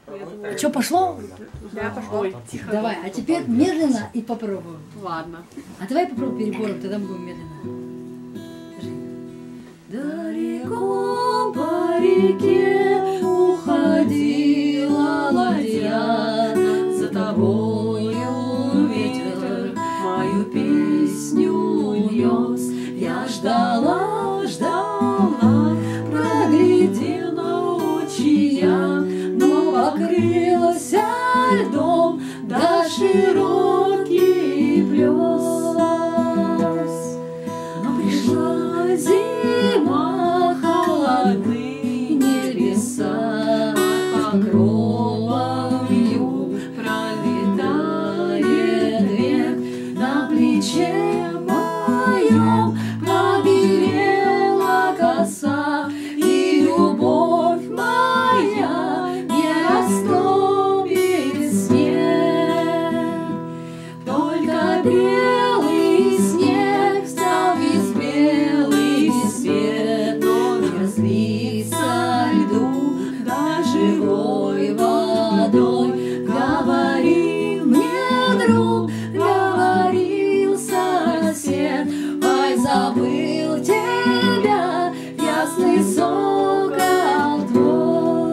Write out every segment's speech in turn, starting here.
Что, пошло? Да, пошло. Ой, тихо. Давай, а теперь медленно и попробуем. Ладно. А давай попробуем перебором, тогда мы будем медленно. Скажи. Далеко по реке уходила ладья, за тобою ветер мою песню нес. Я ждала, ждала, проглядела ручья, но покрылась льдом да широкий плес. Но пришла зима, холодные небеса, покровом вью пролетает век. На плече моем побелела коса, и любовь моя не растопит снег. Только белый снег стал весь белый, весь свет, но не разлиться льду, да живой водой. Говорил мне друг, говорил сосед, ай, забыл тебя, ясный сокол твой.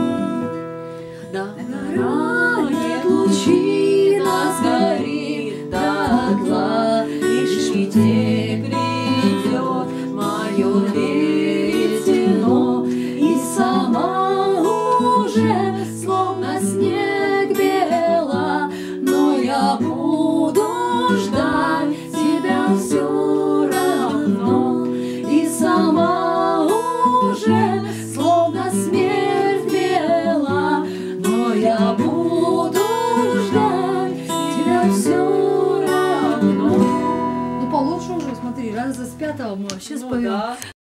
Догорает лучина, сгорит дотла, лишь метель придет в мое веретено, и сама уже словно снег бела, но я буду ждать тебя все равно, и сама уже словно смерть бела, но я буду ждать тебя все равно. Ну получше уже, смотри, раз с пятого мы вообще споем. Да.